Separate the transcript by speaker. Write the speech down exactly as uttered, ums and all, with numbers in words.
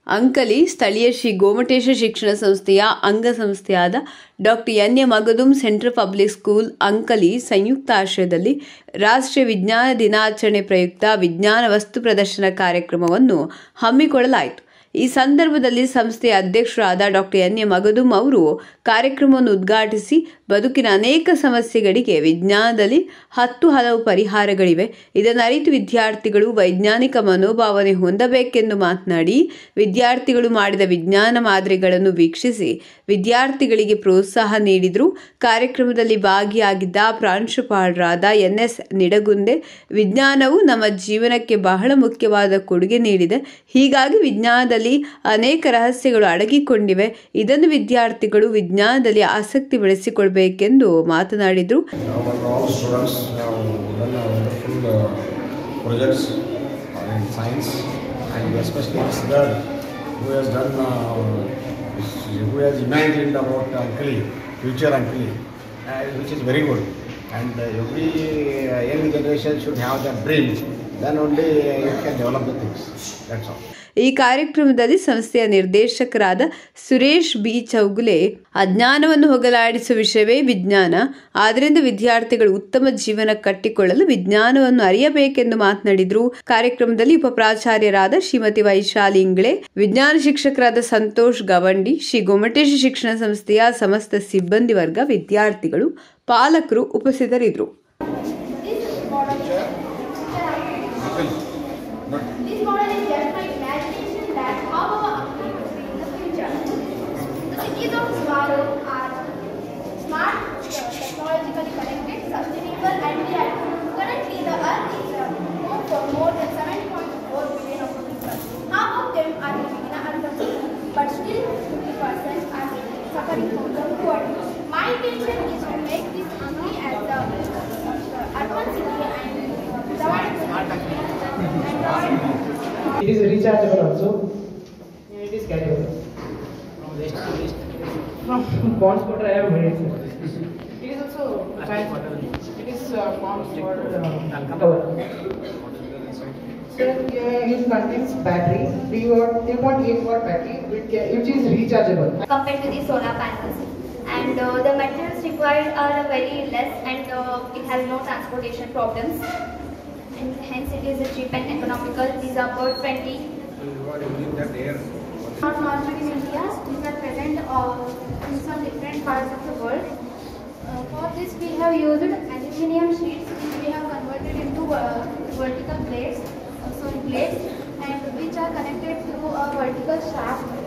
Speaker 1: ಅಂಕಲಿ ಸ್ಥಳೀಯ ಶ್ರೀ ಗೋಮಟೇಶ ಶಿಕ್ಷಣ ಸಂಸ್ಥೆಯ ಅಂಗಸಂಸ್ಥೆಯಾದ doctor N A Magadum central public school Ankali ಸಂಯುಕ್ತ ಆಶ್ರಯದಲ್ಲಿ ರಾಷ್ಟ್ರೀಯ ವಿಜ್ಞಾನ ದಿನಾಚರಣೆ ಪ್ರಯುಕ್ತ ವಿಜ್ಞಾನ ವಸ್ತು ಪ್ರದರ್ಶನ ಕಾರ್ಯಕ್ರಮವನ್ನು ಹಮ್ಮಿಕೊಳ್ಳಲಾಯಿತು. ಈ ಸಂದರ್ಭದಲ್ಲಿ ಸಂಸ್ಥೆಯ ಅಧ್ಯಕ್ಷರಾದ ಡಾಕ್ಟರ್ ಎನ್ ಎ ಮಗದುಂ ಅವರು ಕಾರ್ಯಕ್ರಮವನ್ನು ಉದ್ಘಾಟಿಸಿ ಬದುಕಿನ ಅನೇಕ ಸಮಸ್ಯೆಗಳಿಗೆ ವಿಜ್ಞಾನದಲ್ಲಿ ಹತ್ತು ಹಲವು ಪರಿಹಾರಗಳಿವೆ, ಇದನ್ನು ಅರಿತು ವಿದ್ಯಾರ್ಥಿಗಳು ವೈಜ್ಞಾನಿಕ ಮನೋಭಾವನೆ ಹೊಂದಬೇಕೆಂದು ಮಾತನಾಡಿ ವಿದ್ಯಾರ್ಥಿಗಳು ಮಾಡಿದ ವಿಜ್ಞಾನ ಮಾದರಿಗಳನ್ನು ವೀಕ್ಷಿಸಿ ವಿದ್ಯಾರ್ಥಿಗಳಿಗೆ ಪ್ರೋತ್ಸಾಹ ನೀಡಿದರು. ಕಾರ್ಯಕ್ರಮದಲ್ಲಿ ಭಾಗಿಯಾಗಿದ್ದ ಪ್ರಾಂಶುಪಾಲರಾದ ಎನ್ ಎಸ್ ನಿಡಗುಂದೆ, ವಿಜ್ಞಾನವು ನಮ್ಮ ಜೀವನಕ್ಕೆ ಬಹಳ ಮುಖ್ಯವಾದ ಕೊಡುಗೆ ನೀಡಿದೆ, ಹೀಗಾಗಿ ವಿಜ್ಞಾನದಲ್ಲಿ ಅನೇಕ ರಹಸ್ಯಗಳು ಅಡಗಿಕೊಂಡಿವೆ, ಇದನ್ನು ವಿದ್ಯಾರ್ಥಿಗಳು ವಿಜ್ಞಾನದಲ್ಲಿ ಆಸಕ್ತಿ ಬೆಳೆಸಿಕೊಳ್ಳಬೇಕೆಂದು ಮಾತನಾಡಿದರು.
Speaker 2: And uh, every uh, young generation should have that dream, then only you can develop the things. That's all.
Speaker 1: ಈ ಕಾರ್ಯಕ್ರಮದಲ್ಲಿ ಸಂಸ್ಥೆಯ ನಿರ್ದೇಶಕರಾದ ಸುರೇಶ್ ಬಿ ಚೌಗುಲೆ, ಅಜ್ಞಾನವನ್ನು ಹೋಗಲಾಡಿಸುವ ವಿಷಯವೇ ವಿಜ್ಞಾನ, ಆದ್ದರಿಂದ ವಿದ್ಯಾರ್ಥಿಗಳು ಉತ್ತಮ ಜೀವನ ಕಟ್ಟಿಕೊಳ್ಳಲು ವಿಜ್ಞಾನವನ್ನು ಅರಿಯಬೇಕೆಂದು ಮಾತನಾಡಿದರು. ಕಾರ್ಯಕ್ರಮದಲ್ಲಿ ಉಪಪ್ರಾಚಾರ್ಯರಾದ ಶ್ರೀಮತಿ ವೈಶಾಲಿ ಇಂಗ್ಳೆ, ವಿಜ್ಞಾನ ಶಿಕ್ಷಕರಾದ ಸಂತೋಷ್ ಗವಂಡಿ, ಶ್ರೀ ಗೋಮಟೇಶ ಶಿಕ್ಷಣ ಸಂಸ್ಥೆಯ ಸಮಸ್ತ ಸಿಬ್ಬಂದಿ ವರ್ಗ, ವಿದ್ಯಾರ್ಥಿಗಳು, ಪಾಲಕರು ಉಪಸ್ಥಿತರಿದ್ದರು.
Speaker 3: This model is just my imagination that how our country will be in the future. The cities of tomorrow are smart, technologically connected, sustainable and reliable. Currently, the Earth is home for more than seven point four billion of people. Half of them are living in urban, but still fifty percent are suffering from the poverty. My intention is to make this country as the urban city and provide
Speaker 4: It is rechargeable also. It is carryable. From bonds water I have made it. It is also it is uh, bonds for uh, cover. So uh, it contains battery, three point eight watt battery, which, which is rechargeable.
Speaker 3: Compared to the solar panels, and uh, the materials required are very less, and uh, it has no transportation problems. And hence it is cheap and economical. These are about twenty. Not launched in India. These are present uh, in some different parts of the world. Uh, for this we have used aluminium sheets which we have converted into uh, vertical plates, uh, sorry plates, and which are connected through a vertical shaft.